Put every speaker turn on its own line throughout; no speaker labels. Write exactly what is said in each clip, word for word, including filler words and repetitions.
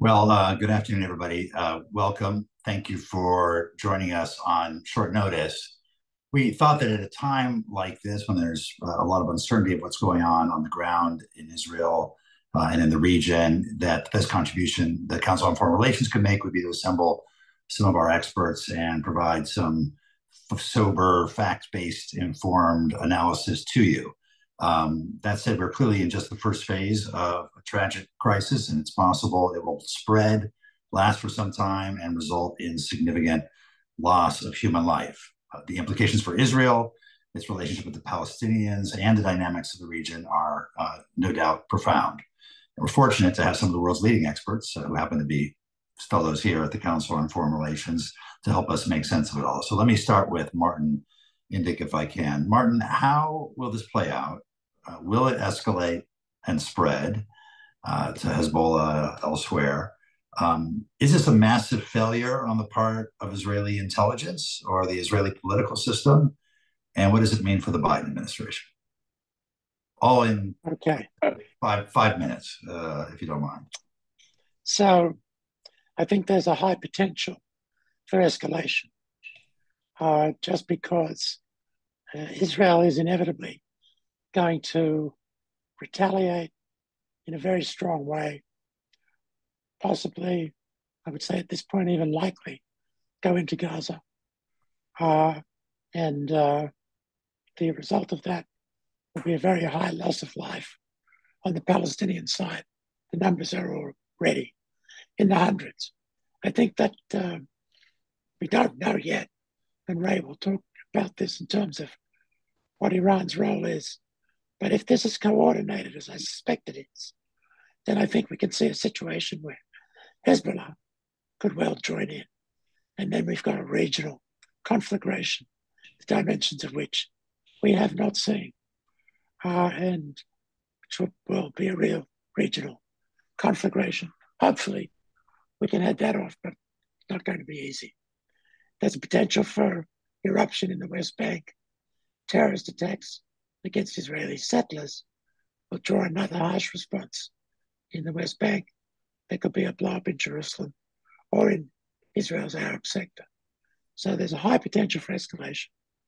Well, uh, good afternoon, everybody. Uh, welcome. Thank you for joining us on short notice. We thought that at a time like this, when there's uh, a lot of uncertainty of what's going on on the ground in Israel uh, and in the region, that the best contribution the Council on Foreign Relations could make would be to assemble some of our experts and provide some sober, fact-based, informed analysis to you. Um, that said, we're clearly in just the first phase of a tragic crisis, and it's possible it will spread, last for some time, and result in significant loss of human life. Uh, the implications for Israel, its relationship with the Palestinians, and the dynamics of the region are uh, no doubt profound. And we're fortunate to have some of the world's leading experts uh, who happen to be fellows here at the Council on Foreign Relations to help us make sense of it all. So let me start with Martin Indyk, if I can. Martin, how will this play out? Uh, will it escalate and spread uh, to Hezbollah elsewhere? Um, is this a massive failure on the part of Israeli intelligence or the Israeli political system? And what does it mean for the Biden administration? All in
Okay.
five five minutes, uh, if you don't mind.
So I think there's a high potential for escalation, uh, just because uh, Israel is inevitably going to retaliate in a very strong way, possibly, I would say at this point, even likely, go into Gaza. Uh, and uh, the result of that will be a very high loss of life on the Palestinian side. The numbers are already in the hundreds. I think that uh, we don't know yet, and Ray will talk about this in terms of what Iran's role is. But if this is coordinated, as I suspect it is, then I think we can see a situation where Hezbollah could well join in. And then we've got a regional conflagration, the dimensions of which we have not seen, uh, and which will, will be a real regional conflagration. Hopefully, we can head that off, but it's not going to be easy. There's a potential for eruption in the West Bank. Terrorist attacks against Israeli settlers will draw another harsh response in the West Bank. There could be a blow-up in Jerusalem or in Israel's Arab sector. So there's a high potential for escalation.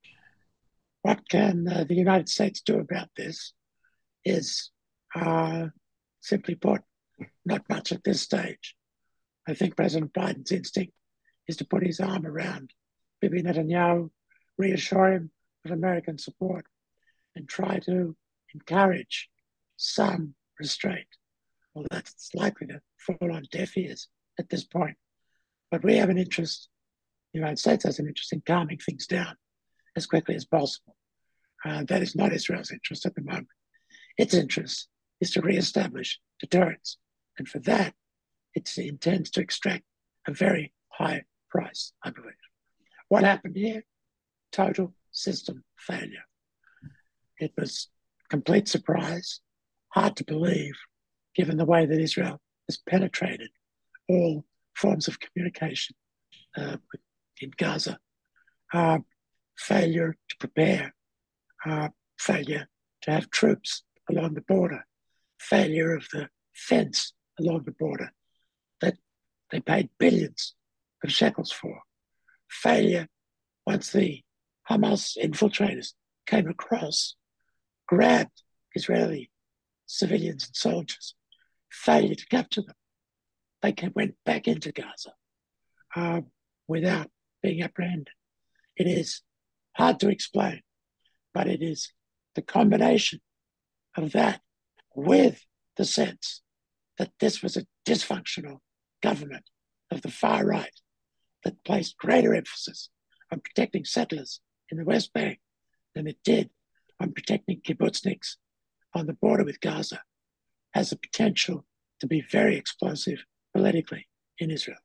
What can uh, the United States do about this is, uh, simply put, not much at this stage. I think President Biden's instinct is to put his arm around Bibi Netanyahu, reassure him of American support, and try to encourage some restraint. Well, that's likely to fall on deaf ears at this point. But we have an interest, the United States has an interest in calming things down as quickly as possible. Uh, that is not Israel's interest at the moment. Its interest is to reestablish deterrence. And for that, it intends to extract a very high price, I believe. What happened here? Total system failure. It was complete surprise, hard to believe, given the way that Israel has penetrated all forms of communication uh, in Gaza. Uh, failure to prepare, uh, failure to have troops along the border, failure of the fence along the border that they paid billions of shekels for, failure once the Hamas infiltrators came across, grabbed Israeli civilians and soldiers, failure to capture them. They went back into Gaza uh, without being apprehended. It is hard to explain, but it is the combination of that with the sense that this was a dysfunctional government of the far right that placed greater emphasis on protecting settlers in the West Bank than it did on protecting kibbutzniks on the border with Gaza, has the potential to be very explosive politically in Israel.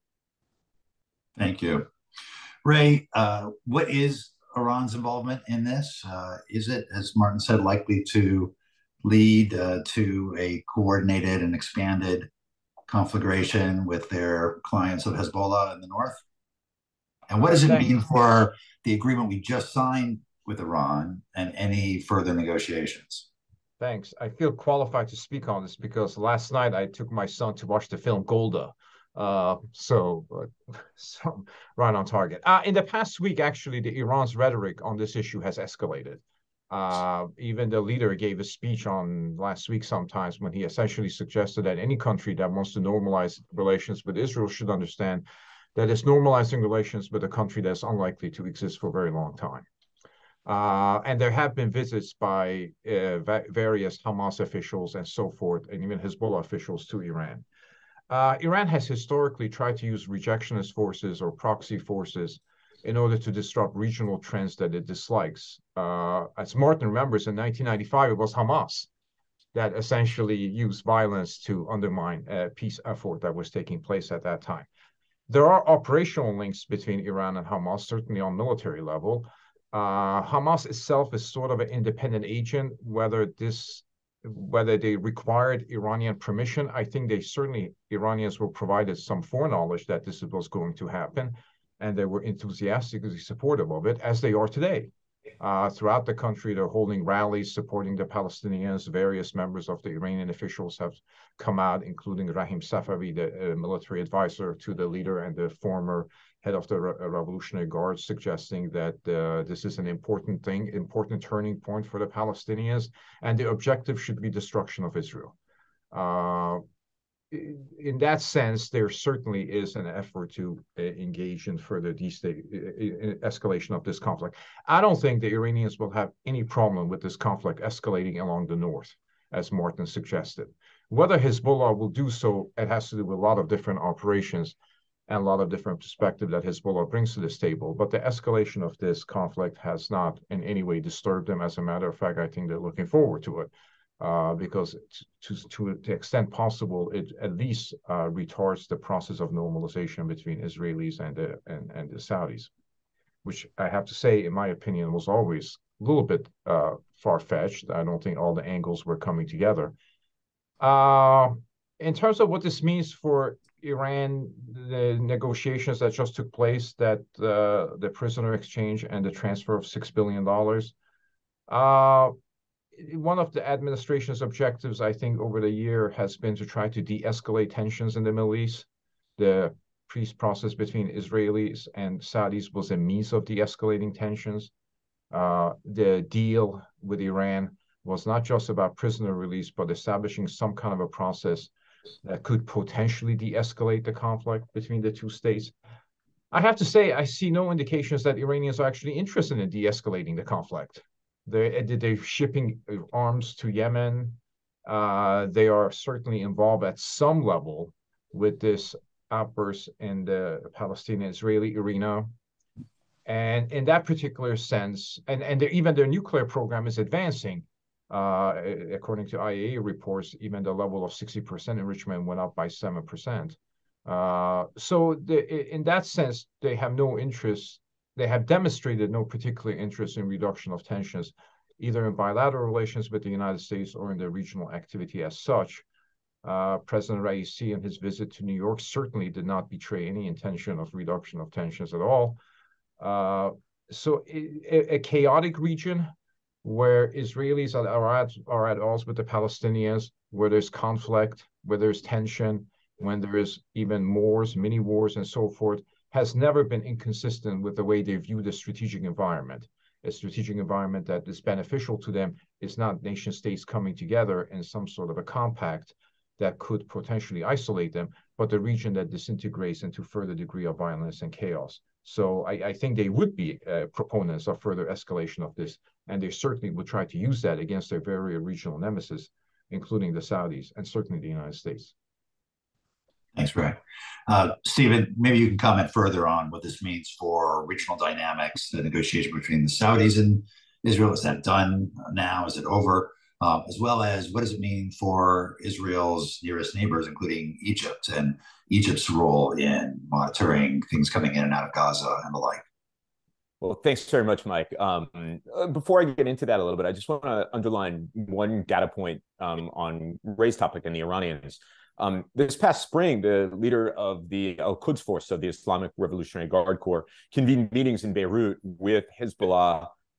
Thank you. Ray, uh, what is Iran's involvement in this? Uh, is it, as Martin said, likely to lead uh, to a coordinated and expanded conflagration with their clients of Hezbollah in the north? And what does it mean for the agreement we just signed with Iran and any further negotiations?
Thanks. I feel qualified to speak on this because last night I took my son to watch the film Golda. Uh, so, uh, so right on target. Uh, in the past week, actually, the Iran's rhetoric on this issue has escalated. Uh, even the leader gave a speech on last week sometimes when he essentially suggested that any country that wants to normalize relations with Israel should understand that it's normalizing relations with a country that's unlikely to exist for a very long time. Uh, and there have been visits by uh, va various Hamas officials and so forth, and even Hezbollah officials to Iran. Uh, Iran has historically tried to use rejectionist forces or proxy forces in order to disrupt regional trends that it dislikes. Uh, as Martin remembers, in nineteen ninety-five, it was Hamas that essentially used violence to undermine a peace effort that was taking place at that time. There are operational links between Iran and Hamas, certainly on military level. Uh, Hamas itself is sort of an independent agent. Whether this, whether they required Iranian permission, I think they certainly, Iranians were provided some foreknowledge that this was going to happen, and they were enthusiastically supportive of it, as they are today. Uh, throughout the country, they're holding rallies supporting the Palestinians. Various members of the Iranian officials have come out, including Rahim Safavi, the uh, military advisor to the leader and the former head of the Re Revolutionary Guard, suggesting that uh, this is an important thing, important turning point for the Palestinians, and the objective should be destruction of Israel. Uh, in that sense, there certainly is an effort to uh, engage in further escalation of this conflict. I don't think the Iranians will have any problem with this conflict escalating along the north, as Martin suggested. Whether Hezbollah will do so, it has to do with a lot of different operations and a lot of different perspectives that Hezbollah brings to this table. But the escalation of this conflict has not in any way disturbed them. As a matter of fact, I think they're looking forward to it. Uh, because to, to, to the extent possible, it at least uh, retards the process of normalization between Israelis and the, and, and the Saudis, which I have to say, in my opinion, was always a little bit uh, far-fetched. I don't think all the angles were coming together. Uh, in terms of what this means for Iran, the negotiations that just took place, that uh, the prisoner exchange and the transfer of six billion dollars, uh, one of the administration's objectives, I think, over the year has been to try to de-escalate tensions in the Middle East. The peace process between Israelis and Saudis was a means of de-escalating tensions. Uh, the deal with Iran was not just about prisoner release, but establishing some kind of a process that could potentially de-escalate the conflict between the two states. I have to say, I see no indications that Iranians are actually interested in de-escalating the conflict. They're, they're shipping arms to Yemen. Uh, they are certainly involved at some level with this outburst in the Palestinian-Israeli arena. And in that particular sense, and, and even their nuclear program is advancing. Uh, according to I A E A reports, even the level of sixty percent enrichment went up by seven percent. Uh, so the, in that sense, they have no interest. They have demonstrated no particular interest in reduction of tensions, either in bilateral relations with the United States or in their regional activity as such. Uh, President Raisi, in his visit to New York, certainly did not betray any intention of reduction of tensions at all. Uh, so a, a chaotic region where Israelis are, are, at, are at odds with the Palestinians, where there's conflict, where there's tension, when there is even wars, mini wars, and so forth, has never been inconsistent with the way they view the strategic environment. A strategic environment that is beneficial to them is not nation states coming together in some sort of a compact that could potentially isolate them, but the region that disintegrates into further degree of violence and chaos. So I, I think they would be uh, proponents of further escalation of this, and they certainly would try to use that against their very regional nemesis, including the Saudis and certainly the United States.
Thanks, Greg. Uh, Stephen, maybe you can comment further on what this means for regional dynamics, the negotiation between the Saudis and Israel. Is that done now? Is it over? Uh, as well as what does it mean for Israel's nearest neighbors, including Egypt, and Egypt's role in monitoring things coming in and out of Gaza and the like?
Well, thanks very much, Mike. Um, before I get into that a little bit, I just want to underline one data point um, on Ray's topic and the Iranians. Um, this past spring, the leader of the Al-Quds Force of the Islamic Revolutionary Guard Corps convened meetings in Beirut with Hezbollah,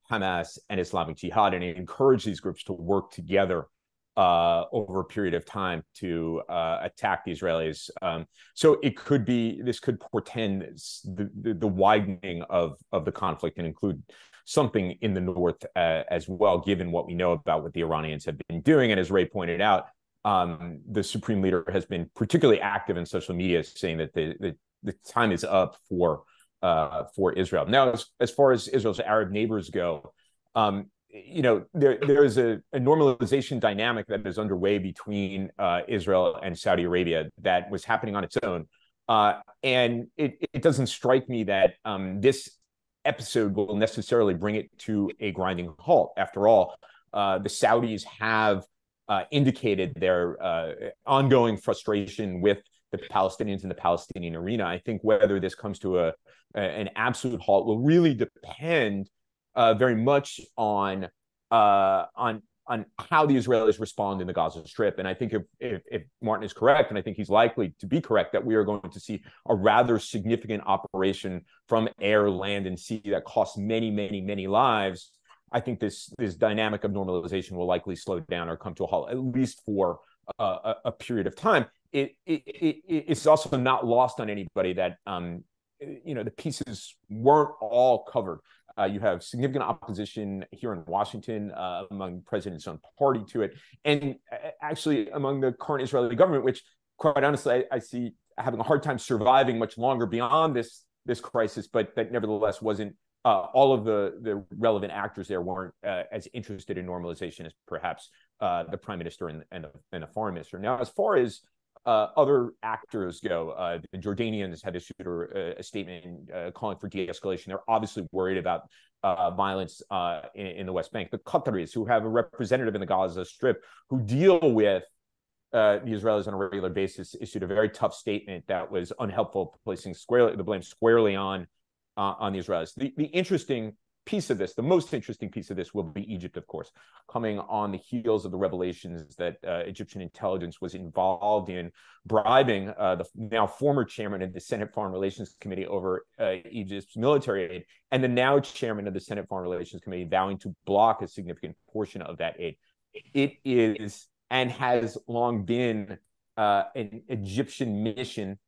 Hamas and Islamic Jihad, and encourage these groups to work together uh, over a period of time to uh, attack the Israelis. Um, so it could be, this could portend the, the, the widening of, of the conflict and include something in the north uh, as well, given what we know about what the Iranians have been doing. And as Ray pointed out, um, the supreme leader has been particularly active in social media, saying that the, the, the time is up for uh, for Israel. Now, as, as far as Israel's Arab neighbors go, um, you know, there there is a, a normalization dynamic that is underway between uh, Israel and Saudi Arabia that was happening on its own. Uh, and it, it doesn't strike me that um, this episode will necessarily bring it to a grinding halt. After all, uh, the Saudis have uh, indicated their uh, ongoing frustration with the Palestinians in the Palestinian arena. I think whether this comes to a, a an absolute halt will really depend uh, very much on uh, on on how the Israelis respond in the Gaza Strip. And I think if, if, if Martin is correct, and I think he's likely to be correct, that we are going to see a rather significant operation from air, land, and sea that costs many, many, many lives. I think this, this dynamic of normalization will likely slow down or come to a halt, at least for uh, a, a period of time. It, it, it, it's also not lost on anybody that, um, you know, the pieces weren't all covered. Uh, you have significant opposition here in Washington uh, among the president's own party to it, and actually among the current Israeli government, which, quite honestly, I, I see having a hard time surviving much longer beyond this this crisis. But that nevertheless wasn't uh, all of the the relevant actors there weren't uh, as interested in normalization as perhaps uh, the prime minister and, and, the, and the foreign minister. Now, as far as Uh, other actors go, uh, the Jordanians had issued a, a statement uh, calling for de-escalation. They're obviously worried about uh, violence uh, in, in the West Bank. The Qataris, who have a representative in the Gaza Strip, who deal with uh, the Israelis on a regular basis, issued a very tough statement that was unhelpful, placing squarely the blame squarely on uh, on the Israelis. The, the interesting piece of this, the most interesting piece of this, will be Egypt, of course, coming on the heels of the revelations that uh, Egyptian intelligence was involved in bribing uh, the now former chairman of the Senate Foreign Relations Committee over uh, Egypt's military aid, and the now chairman of the Senate Foreign Relations Committee vowing to block a significant portion of that aid. It is and has long been uh, an Egyptian mission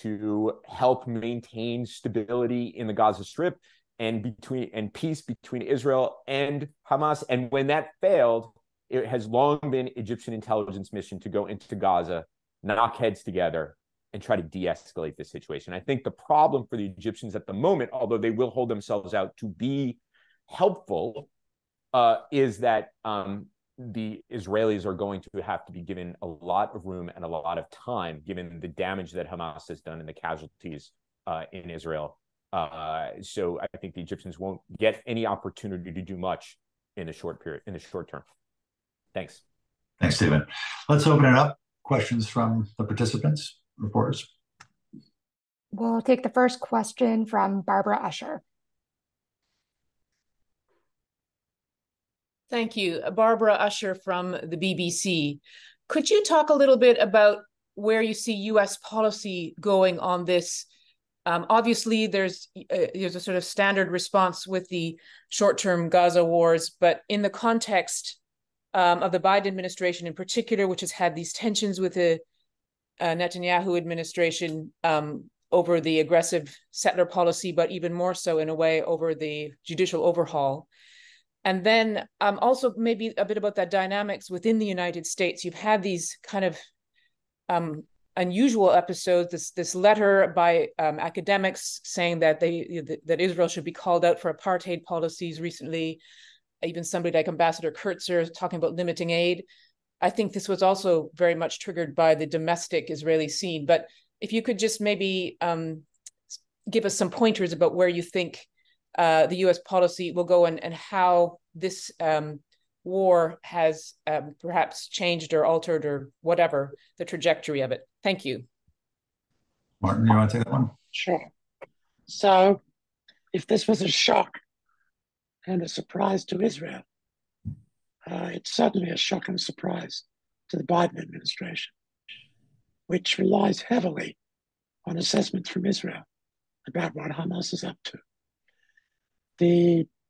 to help maintain stability in the Gaza Strip and between and peace between Israel and Hamas. And when that failed, it has long been Egyptian intelligence mission to go into Gaza, knock heads together, and try to de-escalate the situation. I think the problem for the Egyptians at the moment, although they will hold themselves out to be helpful, uh, is that um, the Israelis are going to have to be given a lot of room and a lot of time, given the damage that Hamas has done and the casualties uh, in Israel. Uh, so I think the Egyptians won't get any opportunity to do much in the short period, in the short term. Thanks.
Thanks, Stephen. Let's open it up. Questions from the participants, reporters.
We'll take the first question from Barbara Usher.
Thank you. Barbara Usher from the B B C. Could you talk a little bit about where you see U S policy going on this? Um, obviously, there's, uh, there's a sort of standard response with the short-term Gaza wars, but in the context um, of the Biden administration in particular, which has had these tensions with the uh, Netanyahu administration um, over the aggressive settler policy, but even more so in a way over the judicial overhaul. And then um, also maybe a bit about that dynamics within the United States. You've had these kind of um, unusual episodes, this this letter by um, academics saying that they that Israel should be called out for apartheid policies recently, even somebody like Ambassador Kurtzer talking about limiting aid. I think this was also very much triggered by the domestic Israeli scene. But if you could just maybe um, give us some pointers about where you think uh, the U S policy will go and, and how this um, war has um, perhaps changed or altered or whatever the trajectory of it. Thank you.
Martin, you want to take that one?
Sure. So if this was a shock and a surprise to Israel, uh, it's certainly a shock and a surprise to the Biden administration, which relies heavily on assessments from Israel about what Hamas is up to. The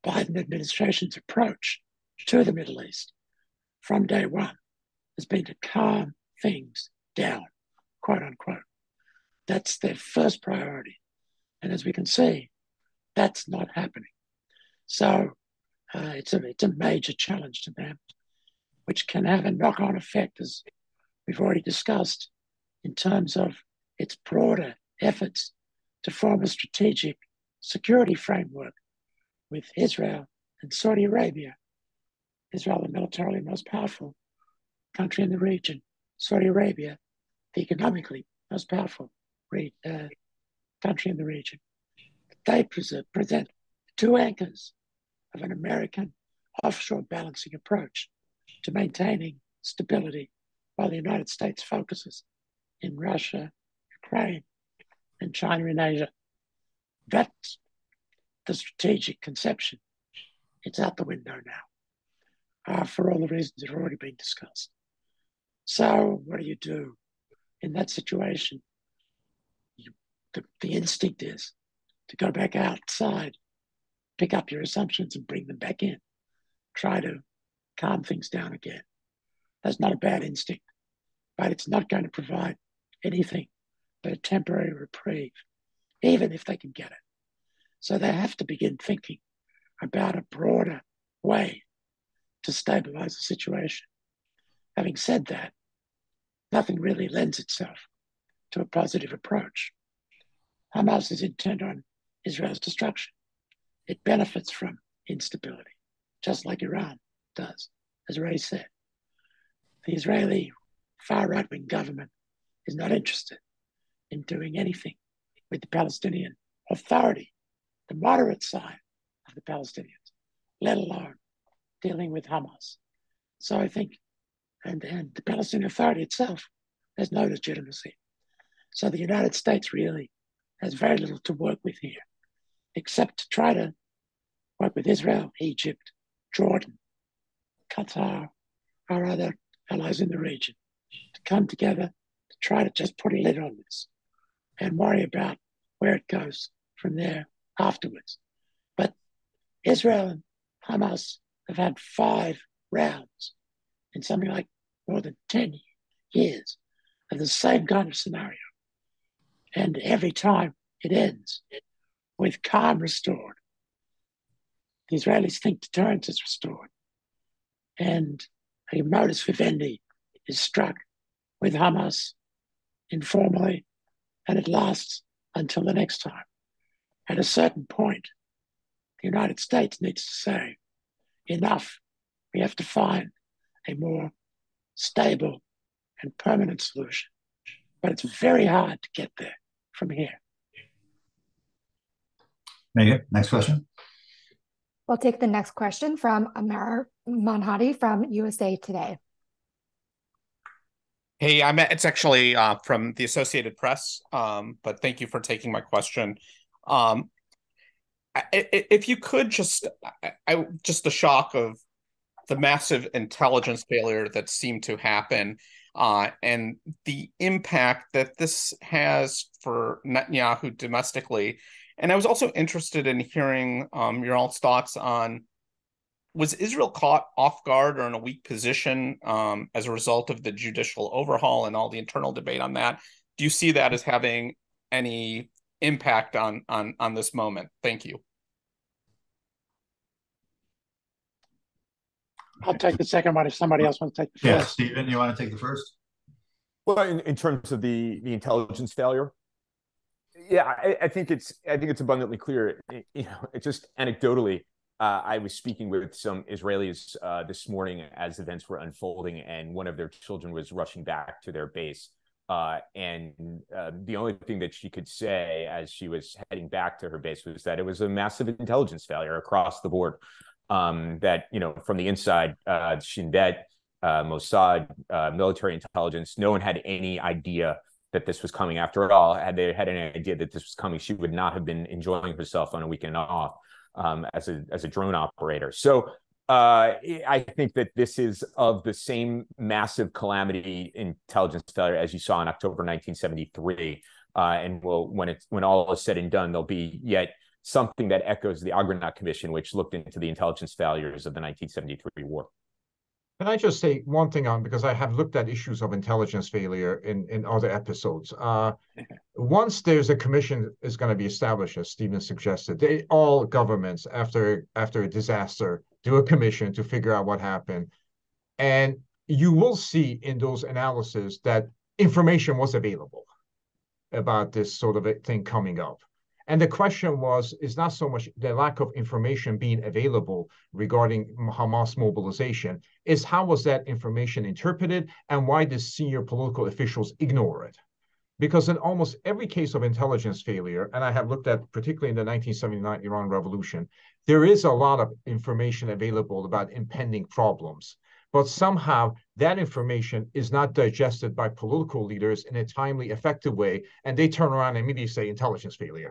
Biden administration's approach to the Middle East from day one has been to calm things down, quote unquote. That's their first priority. And as we can see, that's not happening. So uh, it's, a, it's a major challenge to them, which can have a knock-on effect, as we've already discussed, in terms of its broader efforts to form a strategic security framework with Israel and Saudi Arabia. Israel, the militarily most powerful country in the region, Saudi Arabia, the economically most powerful uh, country in the region. They present, present two anchors of an American offshore balancing approach to maintaining stability, while the United States focuses in Russia, Ukraine, and China in Asia. That's the strategic conception. It's out the window now, uh, for all the reasons that have already been discussed. So what do you do in that situation? You, the, the instinct is to go back outside, pick up your assumptions and bring them back in, try to calm things down again. That's not a bad instinct, but it's not going to provide anything but a temporary reprieve, even if they can get it. So they have to begin thinking about a broader way to stabilize the situation. Having said that, nothing really lends itself to a positive approach. Hamas is intent on Israel's destruction. It benefits from instability, just like Iran does, as Ray said. The Israeli far right-wing government is not interested in doing anything with the Palestinian Authority, the moderate side of the Palestinians, let alone dealing with Hamas. So I think, and, and the Palestinian Authority itself has no legitimacy. So the United States really has very little to work with here, except to try to work with Israel, Egypt, Jordan, Qatar, our other allies in the region, to come together to try to just put a lid on this and worry about where it goes from there afterwards. But Israel and Hamas have had five rounds in something like more than ten years of the same kind of scenario. And every time it ends with calm restored. The Israelis think deterrence is restored. And a modus vivendi is struck with Hamas informally, and it lasts until the next time. At a certain point, the United States needs to say, enough, we have to find a more stable and permanent solution. But it's very hard to get there from here.
Megan, next question.
We'll take the next question from Amar Manhadi from U S A Today.
Hey, I'm it's actually uh, from the Associated Press, um, but thank you for taking my question. Um, I, if you could just, I, I, just the shock of the massive intelligence failure that seemed to happen, uh, and the impact that this has for Netanyahu domestically. And I was also interested in hearing um, your all's thoughts on, was Israel caught off guard or in a weak position um, as a result of the judicial overhaul and all the internal debate on that? Do you see that as having any impact on on on this moment? Thank you.
I'll take the second one if somebody else wants to take the first.
Yeah, Stephen, you want to take the first?
Well, in, in terms of the the intelligence failure, yeah, I, I think it's I think it's abundantly clear. You know, it's just anecdotally. Uh, I was speaking with some Israelis uh, this morning as events were unfolding, and one of their children was rushing back to their base. Uh, and uh, the only thing that she could say as she was heading back to her base was that it was a massive intelligence failure across the board. Um, that, you know, from the inside, uh, Shin Bet, uh, Mossad, uh, military intelligence, no one had any idea that this was coming. After all, had they had any idea that this was coming, she would not have been enjoying herself on a weekend off. Um, as a as a drone operator. So uh, I think that this is of the same massive calamity intelligence failure as you saw in October nineteen seventy-three. Uh, and well, when it's when all is said and done, there'll be yet something that echoes the Agranat Commission, which looked into the intelligence failures of the nineteen seventy-three war.
Can I just say one thing on, because I have looked at issues of intelligence failure in, in other episodes. Uh, once there's a commission is going to be established, as Stephen suggested, they all governments after after a disaster do a commission to figure out what happened. And you will see in those analyses that information was available about this sort of a thing coming up. And the question was, is not so much the lack of information being available regarding Hamas mobilization, is how was that information interpreted and why did senior political officials ignore it? Because in almost every case of intelligence failure, and I have looked at particularly in the nineteen seventy-nine Iran Revolution, there is a lot of information available about impending problems. But somehow that information is not digested by political leaders in a timely, effective way, and they turn around and immediately say intelligence failure.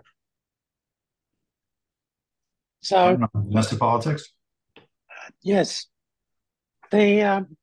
So,
domestic politics?
Yes, the um,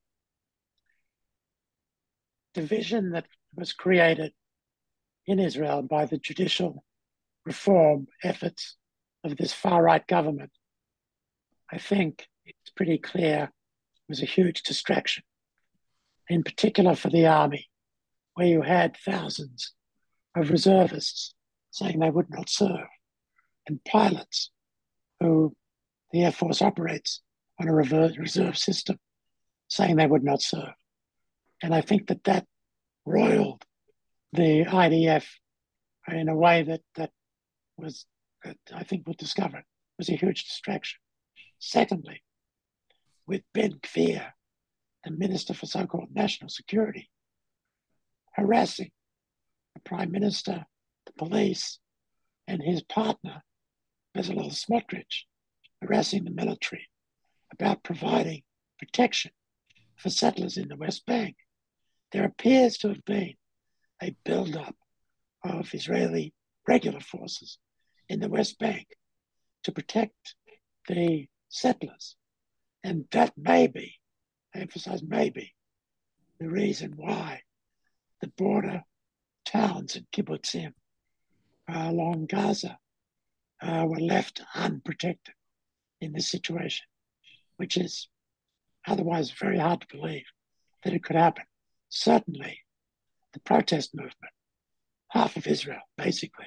division that was created in Israel by the judicial reform efforts of this far-right government, I think it's pretty clear, was a huge distraction, in particular for the army, where you had thousands of reservists saying they would not serve, and pilots who the Air Force operates on a reserve system saying they would not serve. And I think that that roiled the I D F in a way that, that was, that I think we'll discover, was a huge distraction. Secondly, with Ben Gvir, the Minister for so-called National Security, harassing the Prime Minister, the police, and his partner, Bezalel Smotrich, harassing the military about providing protection for settlers in the West Bank. There appears to have been a build-up of Israeli regular forces in the West Bank to protect the settlers. And that may be, I emphasize maybe, the reason why the border towns and kibbutzim uh, along Gaza uh, were left unprotected in this situation, which is otherwise very hard to believe that it could happen. Certainly, the protest movement, half of Israel basically,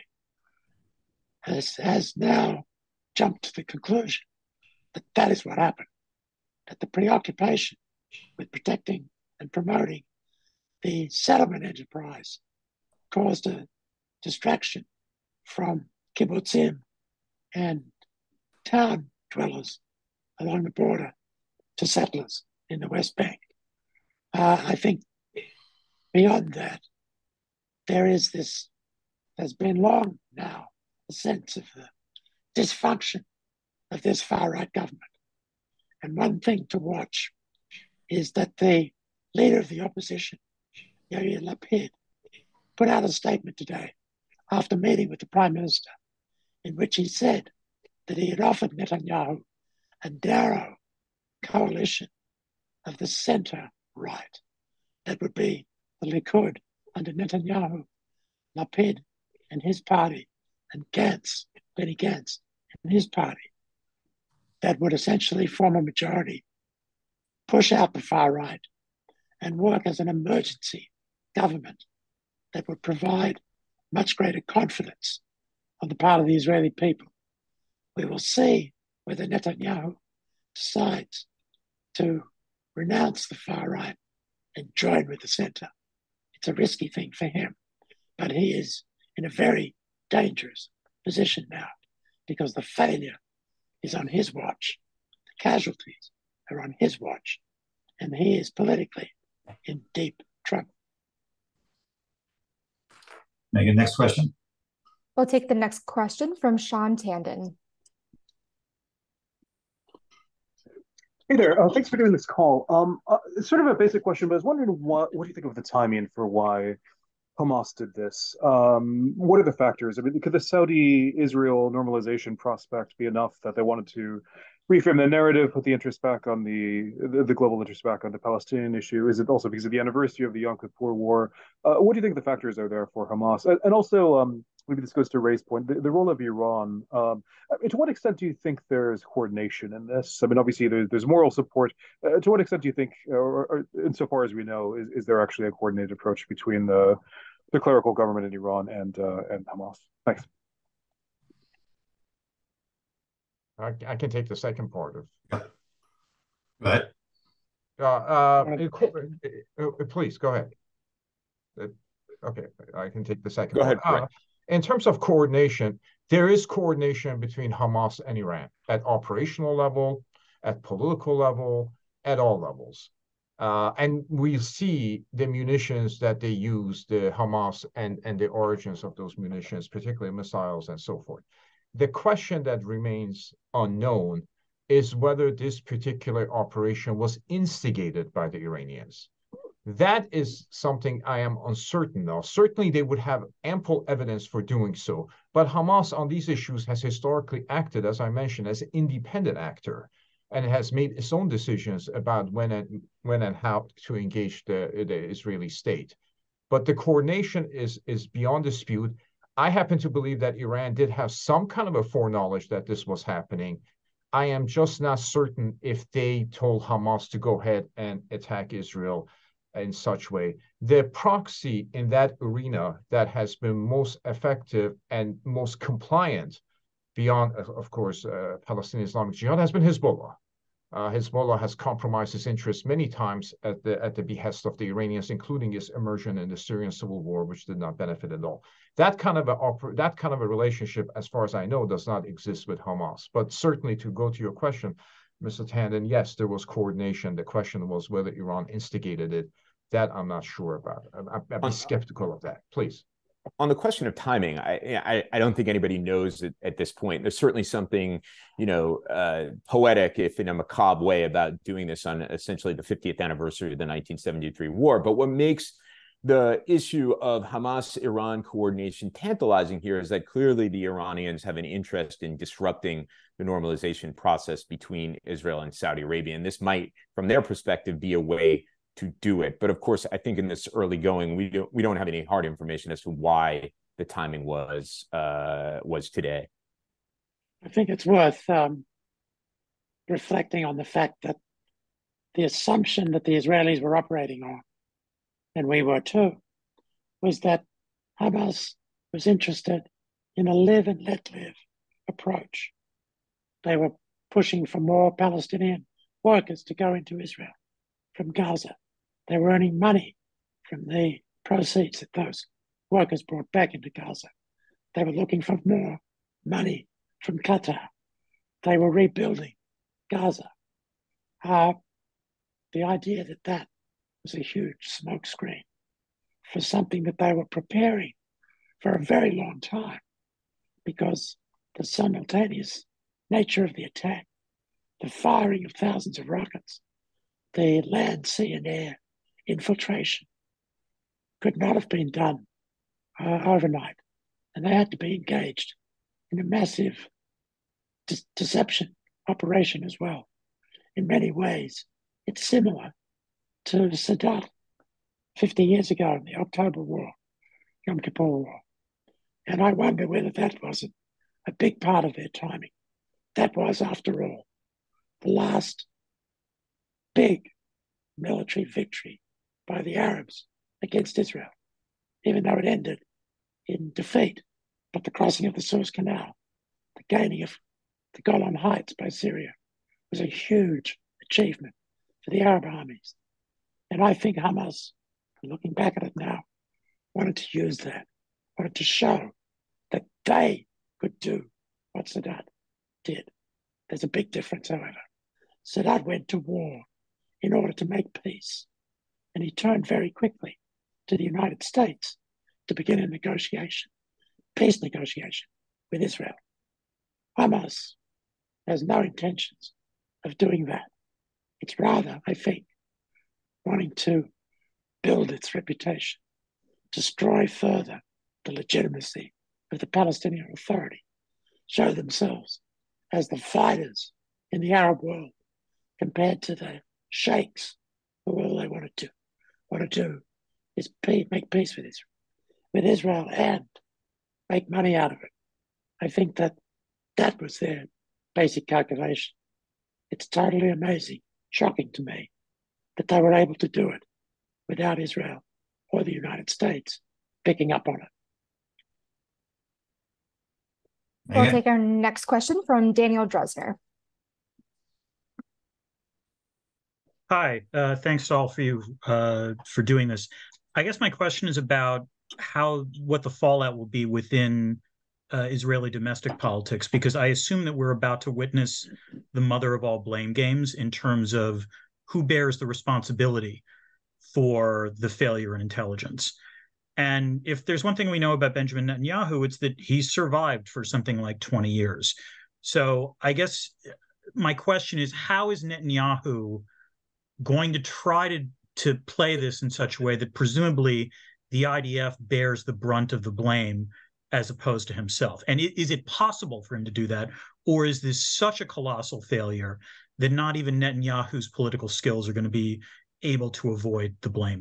has, has now jumped to the conclusion that that is what happened, that the preoccupation with protecting and promoting the settlement enterprise caused a distraction from kibbutzim and town dwellers along the border to settlers in the West Bank. Uh, I think beyond that, there is this, there's been long now, a sense of the dysfunction of this far-right government. And one thing to watch is that the leader of the opposition, Yair Lapid, put out a statement today after meeting with the Prime Minister in which he said that he had offered Netanyahu a narrow coalition of the center-right that would be the Likud under Netanyahu, Lapid and his party, and Gantz, Benny Gantz and his party, that would essentially form a majority, push out the far right, and work as an emergency government that would provide much greater confidence on the part of the Israeli people. We will see whether Netanyahu decides to renounce the far right and join with the center. It's a risky thing for him, but he is in a very dangerous position now because the failure is on his watch. The casualties are on his watch, and he is politically in deep trouble.
Megan, next question.
We'll take the next question from Sean Tandon.
Hey there, uh, thanks for doing this call. Um, uh, it's sort of a basic question, but I was wondering what what do you think of the timing for why Hamas did this? Um, what are the factors? I mean, could the Saudi-Israel normalization prospect be enough that they wanted to reframe the narrative, put the interest back on the, the the global interest back on the Palestinian issue? Is it also because of the anniversary of the Yom Kippur War? Uh, what do you think the factors are there for Hamas? And, and also, um, maybe this goes to Ray's point, the, the role of Iran. Um, I mean, to what extent do you think there's coordination in this? I mean, obviously there, there's moral support. Uh, to what extent do you think, or, or insofar as we know, is, is there actually a coordinated approach between the the clerical government in Iran and uh, and Hamas? Thanks.
I, I can take the second part of.
Yeah. Go ahead.
Uh, uh, uh, please go ahead. Uh, okay, I can take the second
Go
part.
ahead,
Uh, in terms of coordination, there is coordination between Hamas and Iran at operational level, at political level, at all levels. Uh, and we see the munitions that they use, the Hamas, and, and the origins of those munitions, particularly missiles and so forth. The question that remains unknown is whether this particular operation was instigated by the Iranians. That is something I am uncertain of. Certainly, they would have ample evidence for doing so, but Hamas on these issues has historically acted, as I mentioned, as an independent actor, and has made its own decisions about when and when and how to engage the, the Israeli state. But the coordination is, is beyond dispute. I happen to believe that Iran did have some kind of a foreknowledge that this was happening. I am just not certain if they told Hamas to go ahead and attack Israel in such way. The proxy in that arena that has been most effective and most compliant beyond, of course, uh, Palestinian Islamic Jihad has been Hezbollah. Uh, Hezbollah has compromised its interests many times at the at the behest of the Iranians, including its immersion in the Syrian civil war, which did not benefit at all. That kind of a that kind of a relationship, as far as I know, does not exist with Hamas. But certainly, to go to your question, Mister Tandon, yes, there was coordination. The question was whether Iran instigated it. That I'm not sure about. I, I'd be skeptical of that. Please.
On the question of timing, I, I I don't think anybody knows at, at this point. There's certainly something, you know, uh, poetic, if in a macabre way, about doing this on essentially the fiftieth anniversary of the nineteen seventy-three war. But what makes the issue of Hamas-Iran coordination tantalizing here is that clearly the Iranians have an interest in disrupting the normalization process between Israel and Saudi Arabia. And this might, from their perspective, be a way to do it. But of course, I think in this early going, we don't we don't have any hard information as to why the timing was uh, was today.
I think it's worth um, reflecting on the fact that the assumption that the Israelis were operating on, and we were too, was that Hamas was interested in a live and let live approach. They were pushing for more Palestinian workers to go into Israel from Gaza. They were earning money from the proceeds that those workers brought back into Gaza. They were looking for more money from Qatar. They were rebuilding Gaza. Uh, the idea that that was a huge smokescreen for something that they were preparing for a very long time, because the simultaneous nature of the attack, the firing of thousands of rockets, the land, sea, and air infiltration could not have been done uh, overnight. And they had to be engaged in a massive de- deception operation as well. In many ways, it's similar to Saddam fifty years ago in the October War, Yom Kippur War. And I wonder whether that wasn't a big part of their timing. That was, after all, the last big military victory by the Arabs against Israel, even though it ended in defeat. But the crossing of the Suez Canal, the gaining of the Golan Heights by Syria, was a huge achievement for the Arab armies. And I think Hamas, looking back at it now, wanted to use that, wanted to show that they could do what Saddam did. There's a big difference, however. Saddam went to war in order to make peace. And he turned very quickly to the United States to begin a negotiation, peace negotiation with Israel. Hamas has no intentions of doing that. It's rather, I think, wanting to build its reputation, destroy further the legitimacy of the Palestinian Authority, show themselves as the fighters in the Arab world compared to the sheikhs who all they want to do, want to do is peace, make peace with Israel, with Israel and make money out of it. I think that that was their basic calculation. It's totally amazing, shocking to me, that they were able to do it without Israel or the United States picking up on it.
We'll take our next question from Daniel Drezner.
Hi, uh, thanks to all for you uh, for doing this. I guess my question is about how what the fallout will be within uh, Israeli domestic politics, because I assume that we're about to witness the mother of all blame games in terms of who bears the responsibility for the failure in intelligence. And if there's one thing we know about Benjamin Netanyahu, it's that he's survived for something like twenty years. So I guess my question is, how is Netanyahu going to try to, to play this in such a way that presumably the I D F bears the brunt of the blame as opposed to himself? And is it possible for him to do that? Or is this such a colossal failure that not even Netanyahu's political skills are going to be able to avoid the blame?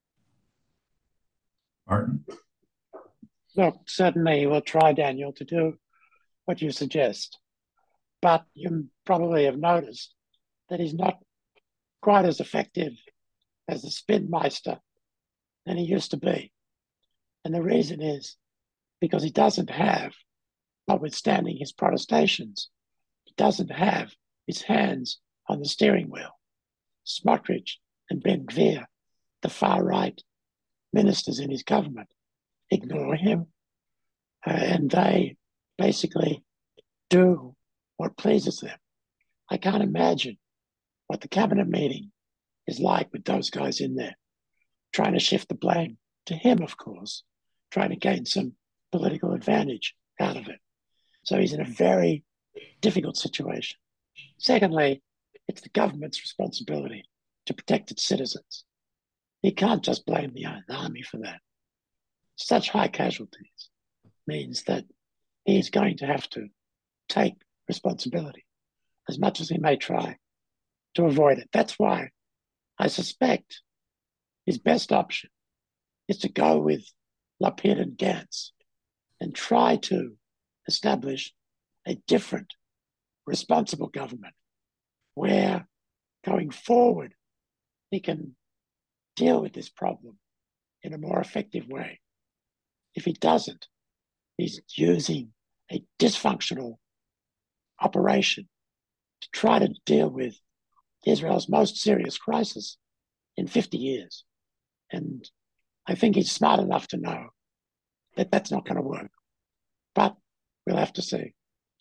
Martin?
Look, certainly we'll try, Daniel, to do what you suggest. But you probably have noticed that he's not quite as effective as the spin meister than he used to be. And the reason is because he doesn't have, notwithstanding his protestations, he doesn't have his hands on the steering wheel. Smotrich and Ben Gvir, the far-right ministers in his government, ignore him, uh, and they basically do what pleases them. I can't imagine what the cabinet meeting is like with those guys in there, trying to shift the blame to him, of course, trying to gain some political advantage out of it. So he's in a very difficult situation. Secondly, it's the government's responsibility to protect its citizens. He can't just blame the army for that. Such high casualties means that he's going to have to take responsibility, as much as he may try to avoid it. That's why I suspect his best option is to go with Lapid and Gantz and try to establish a different, responsible government where, going forward, he can deal with this problem in a more effective way. If he doesn't, he's using a dysfunctional operation to try to deal with Israel's most serious crisis in fifty years. And I think he's smart enough to know that that's not going to work. But we'll have to see.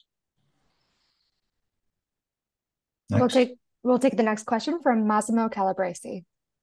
Next.
We'll take we'll take the next question from Massimo Calabresi.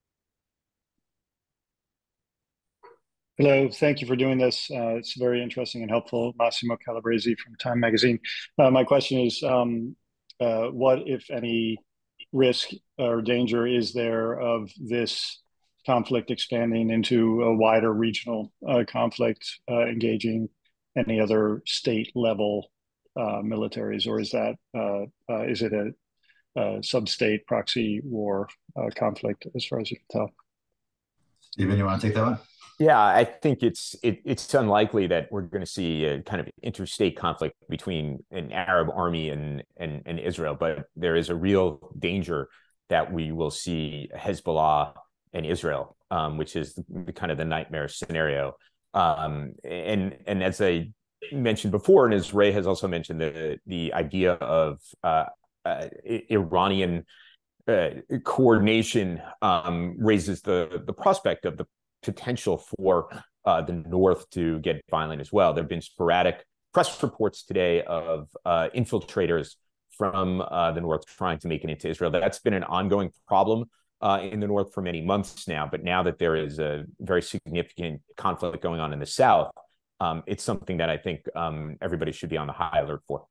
Hello, thank you for doing this. Uh, it's very interesting and helpful. Massimo Calabresi from Time Magazine. Uh, my question is, um, uh, what, if any, risk or danger is there of this conflict expanding into a wider regional uh, conflict, uh, engaging any other state-level uh, militaries, or is that uh, uh, is it a, a sub-state proxy war uh, conflict, as far as you can tell?
Stephen, you want to take that one?
Yeah, I think it's it, it's unlikely that we're going to see a kind of interstate conflict between an Arab army and, and, and Israel, but there is a real danger that we will see Hezbollah and Israel, um, which is the, kind of the nightmare scenario. Um, and and as I mentioned before, and as Ray has also mentioned, the the idea of uh, uh, Iranian uh, coordination um, raises the the prospect of the potential for uh, the North to get violent as well. There have been sporadic press reports today of uh, infiltrators from uh, the North trying to make it into Israel. That's been an ongoing problem uh, in the North for many months now. But now that there is a very significant conflict going on in the South, um, it's something that I think um, everybody should be on the high alert for.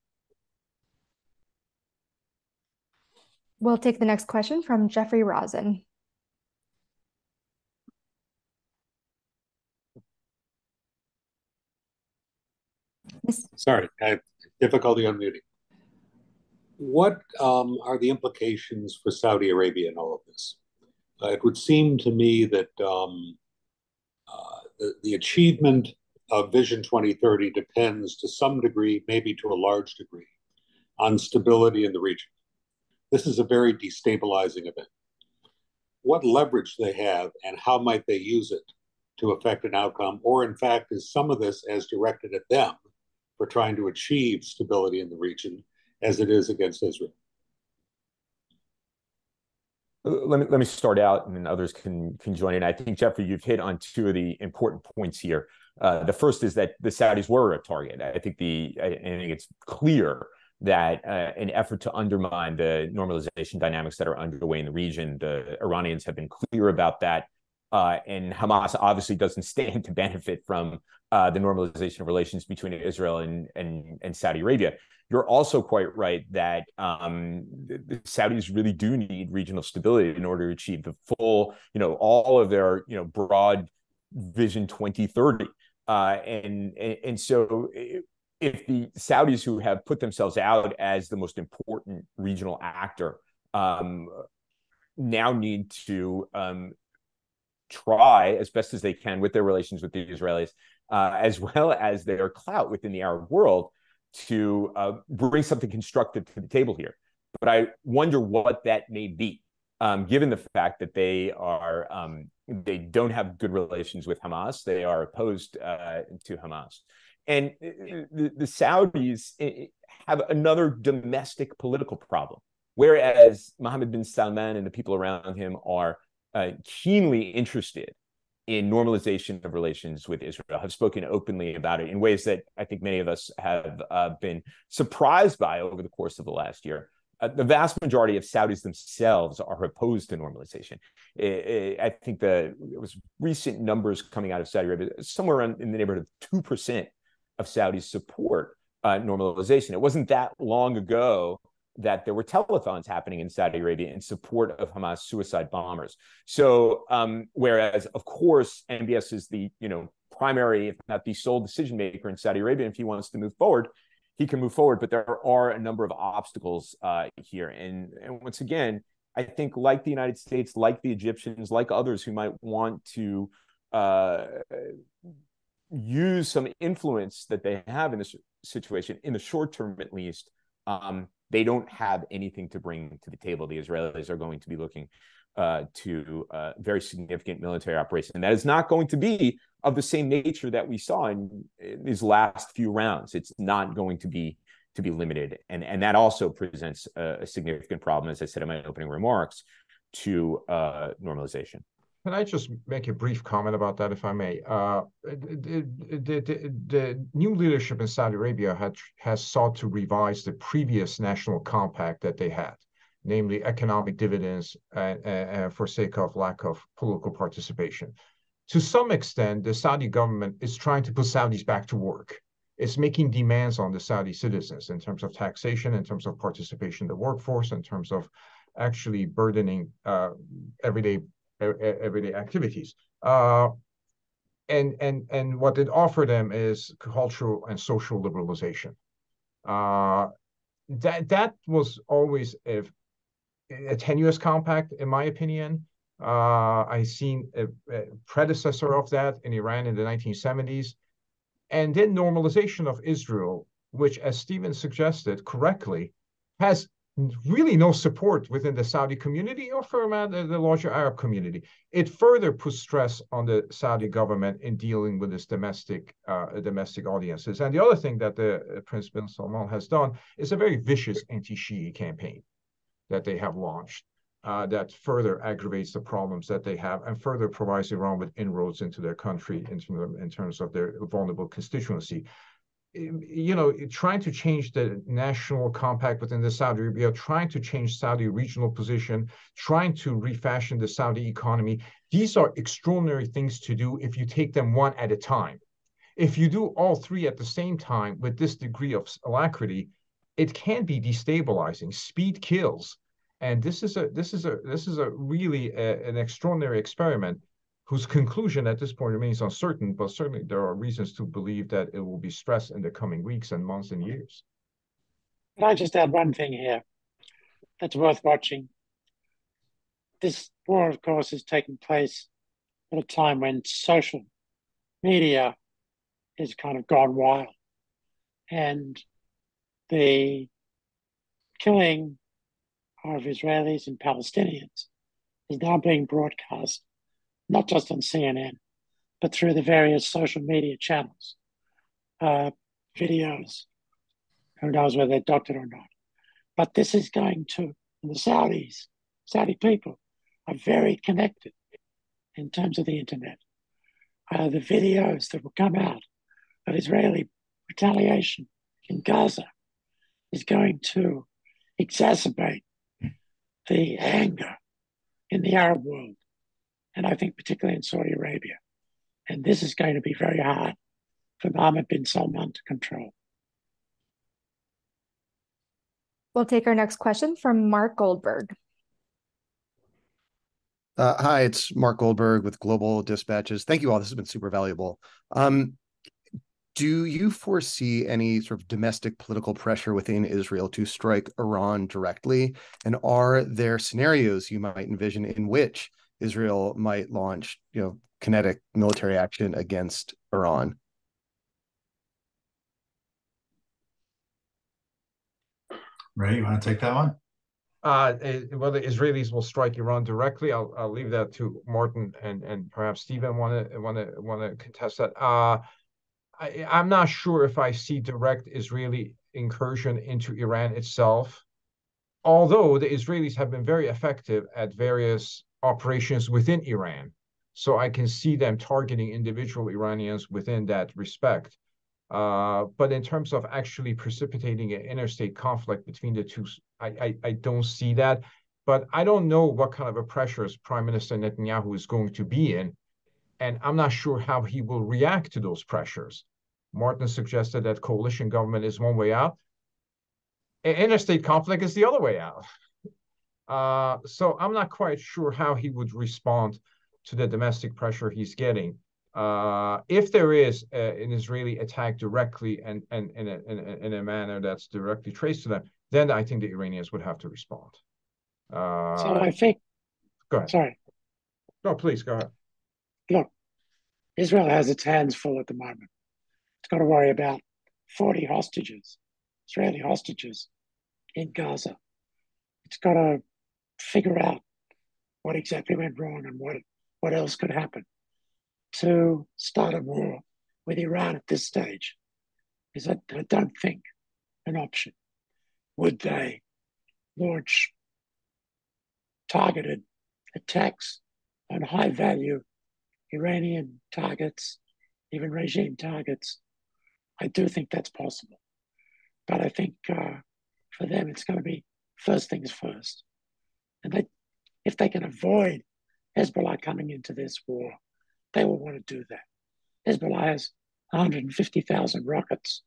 We'll take the next question from Jeffrey Rosen.
Sorry, I have difficulty unmuting. What um, are the implications for Saudi Arabia in all of this? Uh, it would seem to me that um, uh, the, the achievement of Vision twenty thirty depends to some degree, maybe to a large degree, on stability in the region. This is a very destabilizing event. What leverage they have and how might they use it to affect an outcome, or in fact, is some of this as directed at them for trying to achieve stability in the region as it is against Israel?
Let me let me start out, and then others can can join in. I think, Jeffrey, you've hit on two of the important points here. Uh, the first is that the Saudis were a target. I think the I, I think it's clear that uh, an effort to undermine the normalization dynamics that are underway in the region, the Iranians have been clear about that, uh, and Hamas obviously doesn't stand to benefit from uh, the normalization of relations between Israel and and, and Saudi Arabia. You're also quite right that um, the Saudis really do need regional stability in order to achieve the full, you know, all of their, you know, broad Vision twenty thirty. Uh, and, and, and so if the Saudis, who have put themselves out as the most important regional actor, um, now need to um, try as best as they can with their relations with the Israelis, uh, as well as their clout within the Arab world, to uh, bring something constructive to the table here. But I wonder what that may be, um, given the fact that they are um, they don't have good relations with Hamas. They are opposed uh, to Hamas. And the, the Saudis have another domestic political problem, whereas Mohammed bin Salman and the people around him are uh, keenly interested in normalization of relations with Israel, have spoken openly about it in ways that I think many of us have uh, been surprised by over the course of the last year. Uh, the vast majority of Saudis themselves are opposed to normalization. It, it, I think the it was recent numbers coming out of Saudi Arabia, somewhere around in the neighborhood of two percent of Saudis support uh, normalization. It wasn't that long ago that there were telethons happening in Saudi Arabia in support of Hamas suicide bombers. So, um, whereas, of course, M B S is the, you know, primary, if not the sole decision maker in Saudi Arabia, if he wants to move forward, he can move forward. But there are a number of obstacles uh, here. And, and once again, I think like the United States, like the Egyptians, like others who might want to uh, use some influence that they have in this situation, in the short term at least, um, they don't have anything to bring to the table. The Israelis are going to be looking uh, to a very significant military operation. And that is not going to be of the same nature that we saw in, in these last few rounds. It's not going to be to be limited. And, and that also presents a, a significant problem, as I said in my opening remarks, to uh, normalization.
Can I just make a brief comment about that, if I may? Uh, the, the, the, the new leadership in Saudi Arabia had, has sought to revise the previous national compact that they had, namely economic dividends uh, uh, for sake of lack of political participation. To some extent, the Saudi government is trying to put Saudis back to work. It's making demands on the Saudi citizens in terms of taxation, in terms of participation in the workforce, in terms of actually burdening uh, everyday everyday activities. Uh, and, and, and what it offered them is cultural and social liberalization. Uh, that, that was always a, a tenuous compact, in my opinion. Uh, I've seen a, a predecessor of that in Iran in the nineteen seventies. And then normalization of Israel, which, as Stephen suggested correctly, has really no support within the Saudi community or for the, the larger Arab community. It further puts stress on the Saudi government in dealing with its domestic uh, domestic audiences. And the other thing that the uh, Prince bin Salman has done is a very vicious anti-Shia campaign that they have launched uh, that further aggravates the problems that they have and further provides Iran with inroads into their country in, in terms of their vulnerable constituency. You know, trying to change the national compact within the Saudi Arabia, trying to change Saudi regional position, trying to refashion the Saudi economy. These are extraordinary things to do if you take them one at a time. If you do all three at the same time with this degree of alacrity, it can be destabilizing. Speed kills, and this is a this is a this is a really a, an extraordinary experiment, whose conclusion at this point remains uncertain, but certainly there are reasons to believe that it will be stressed in the coming weeks and months and years.
Can I just add one thing here that's worth watching? This war, of course, is taking place at a time when social media is kind of gone wild. And the killing of Israelis and Palestinians is now being broadcast, not just on C N N, but through the various social media channels, uh, videos. Who knows whether they're doctored or not. But this is going to, and the Saudis, Saudi people are very connected in terms of the internet. Uh, the videos that will come out of Israeli retaliation in Gaza is going to exacerbate the anger in the Arab world, and I think particularly in Saudi Arabia. And this is going to be very hard for Mohammed bin Salman to control.
We'll take our next question from Mark Goldberg.
Uh, hi, it's Mark Goldberg with Global Dispatches. Thank you all. This has been super valuable. Um, do you foresee any sort of domestic political pressure within Israel to strike Iran directly? And are there scenarios you might envision in which Israel might launch, you know, kinetic military action against Iran?
Ray, you want to take that one?
Uh, whether Israelis will strike Iran directly, I'll I'll leave that to Martin and and perhaps Stephen want to want to want to contest that. Uh, I, I'm not sure if I see direct Israeli incursion into Iran itself, although the Israelis have been very effective at various operations within Iran. So I can see them targeting individual Iranians within that respect. Uh, but in terms of actually precipitating an interstate conflict between the two, I, I, I don't see that. But I don't know what kind of a pressures Prime Minister Netanyahu is going to be in, and I'm not sure how he will react to those pressures. Martin suggested that coalition government is one way out. An interstate conflict is the other way out. Uh, so I'm not quite sure how he would respond to the domestic pressure he's getting. Uh, if there is a, an Israeli attack directly and, and, and in, a, in a manner that's directly traced to them, then I think the Iranians would have to respond. Uh,
so I think,
go ahead.
Sorry.
No, please, go ahead.
Look, Israel has its hands full at the moment. It's got to worry about forty hostages, Israeli hostages in Gaza. It's got to figure out what exactly went wrong and what, what else could happen. To start a war with Iran at this stage is, I, I don't think, an option. Would they launch targeted attacks on high-value Iranian targets, even regime targets? I do think that's possible. But I think uh, for them, it's going to be first things first. And they, if they can avoid Hezbollah coming into this war, they will want to do that. Hezbollah has one hundred fifty thousand rockets.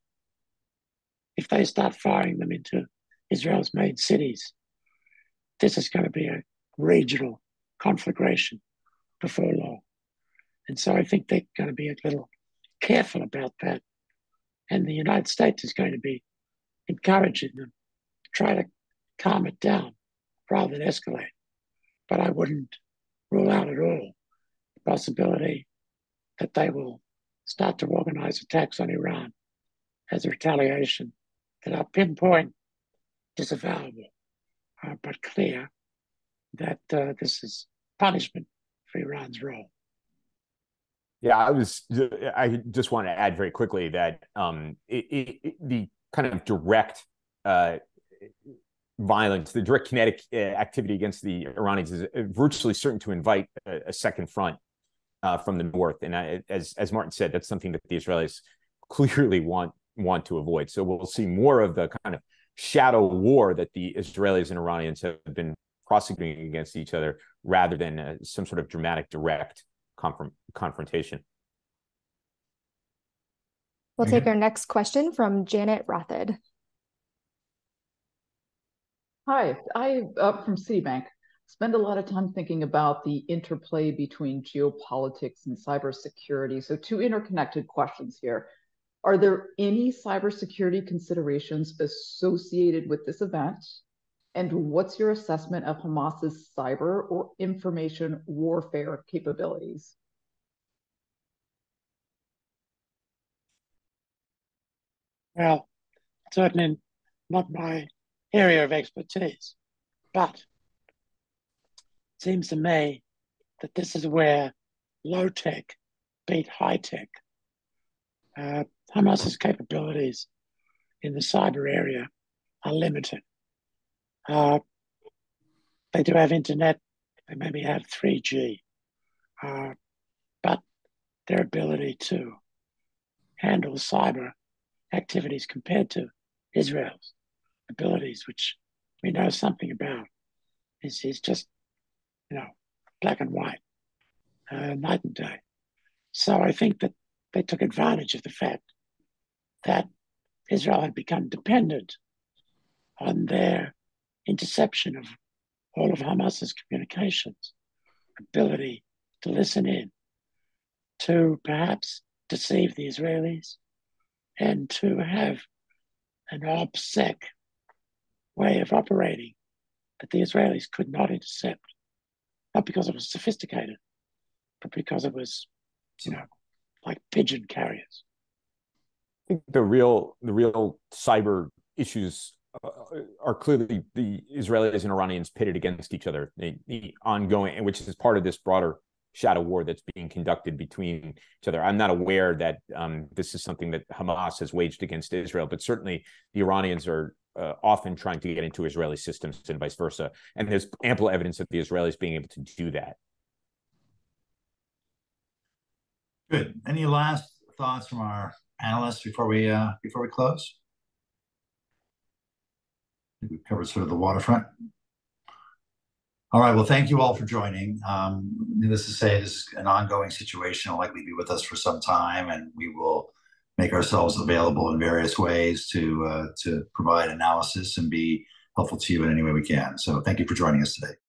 If they start firing them into Israel's main cities, this is going to be a regional conflagration before long. And so I think they're going to be a little careful about that. And the United States is going to be encouraging them to try to calm it down rather than escalate. But I wouldn't rule out at all the possibility that they will start to organize attacks on Iran as a retaliation that are pinpoint, disavowable, uh, but clear that uh, this is punishment for Iran's role.
Yeah, I was. I just want to add very quickly that um, it, it, it, the kind of direct uh, violence, the direct kinetic uh, activity against the Iranians is virtually certain to invite a, a second front uh, from the north. And I, as as Martin said, that's something that the Israelis clearly want want to avoid. So we'll see more of the kind of shadow war that the Israelis and Iranians have been prosecuting against each other, rather than uh, some sort of dramatic direct Conf- confrontation.
We'll take our next question from Janet Rothid.
Hi, I up from Citibank. Spend a lot of time thinking about the interplay between geopolitics and cybersecurity. So two interconnected questions here. Are there any cybersecurity considerations associated with this event? And what's your assessment of Hamas's cyber or information warfare capabilities?
Well, certainly not my area of expertise, but it seems to me that this is where low tech beat high tech. Uh, Hamas's capabilities in the cyber area are limited. Uh, they do have internet, they maybe have three G, uh, but their ability to handle cyber activities compared to Israel's abilities, which we know something about, is, is just, you know, black and white, uh, night and day. So I think that they took advantage of the fact that Israel had become dependent on their interception of all of Hamas's communications, ability to listen in, to perhaps deceive the Israelis, and to have an OPSEC way of operating that the Israelis could not intercept, not because it was sophisticated, but because it was, you know, like pigeon carriers.
I think the real the real cyber issues uh, are clearly the Israelis and Iranians pitted against each other, the, the ongoing, which is part of this broader shadow war that's being conducted between each other. I'm not aware that um, this is something that Hamas has waged against Israel, but certainly the Iranians are uh, often trying to get into Israeli systems and vice versa. And there's ample evidence of the Israelis being able to do that.
Good. Any last thoughts from our panelists before we uh, before we close? I think we've covered sort of the waterfront. All right. Well, thank you all for joining. Um, needless to say, this is an ongoing situation. Will likely be with us for some time, and we will make ourselves available in various ways to uh, to provide analysis and be helpful to you in any way we can. So, thank you for joining us today.